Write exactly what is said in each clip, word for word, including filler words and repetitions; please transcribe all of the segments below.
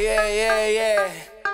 yeah, yeah, yeah.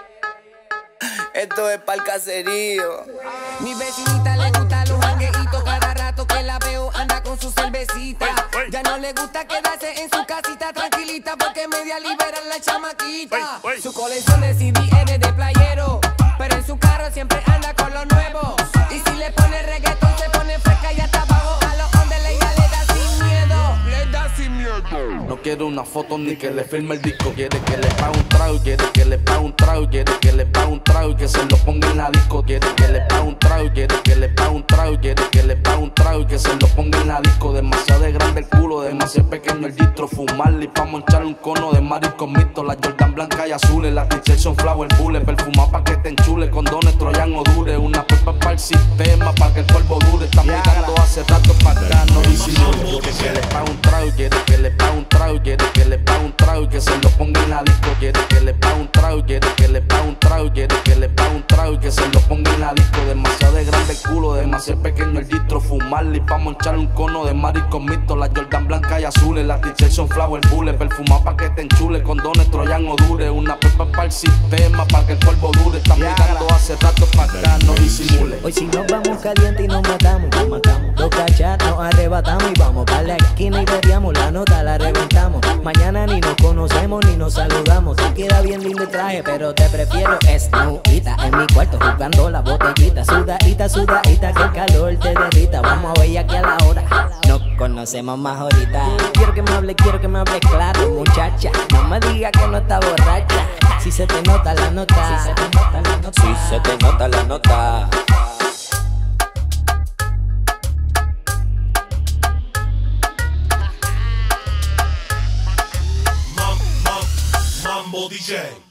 Esto es pa'l caserío. Mi vecinita le gusta los jangueitos. Cada rato que la veo anda con su cervecita. Ya no le gusta quedarse en su casita tranquilita, porque media liberan la chamaquita. Su colección de C D es de playero, pero en su carro siempre anda con lo nuevo. Y si le pone reggaetón se pone fresca y hasta abajo a los hombres ella le da sin miedo. Le da sin miedo. No quiere una foto ni que le firme el disco. Quiere que le pague un trago, quiere que le pague un trago, quiere que le pague un trago y que se lo ponga en la disco. Quiere que le pague un trago, quiere que le pague un trago, quiere que le pague un trago y que se lo ponga en la disco. Demasiado grande el culo, demasiado pequeño el distro. Fumarle y pa' moncharle un cono de marisco mixto. La Jordan blanca y azules, la t-shirt son flower bullet. Perfumada pa' que te enchule, condones troyan o dure. Una pepa para el sistema, pa' que el polvo dure. Está mirando hace rato pa' acá, no disimule. Quiere que le pague un trago, quiere que le pague un trago, quiere que le pague un trago y que se lo ponga en la disco. Quiere que le pague un trago, quiere que le pague un trago, quiere que le pague un trago y que se lo ponga en la disco. Demasiado grande el culo, demasiado pequeño el distro. Fumarle y pa' moncharle un cono de marisco mixto. La Jordan blanca y azules, la t-shirt son flower bullet. Perfumada pa' que te enchule, condones troyan o dure. Una pepa para el sistema, pa' que el polvo dure. Está mirando hace rato pa' acá, no disimule. Hoy si nos vamos caliente y nos matamos, nos matamos. Dos cachas nos arrebatamos y vamos pa' la esquina y veríamos la nota, la reventamos. Mañana ni nos conocemos ni nos saludamos. Te queda bien lindo el traje, pero te prefiero esnudita en mi cuarto jugando la botellita. Sudadita, sudadita, que el calor te derrita. Vamos a ver aquí a la hora, nos conocemos más ahorita. Quiero que me hable, quiero que me hable claro, muchacha. No me diga que no está borracha. Si se te nota la nota, si se te nota la nota, si se te nota la nota. Mambo D J.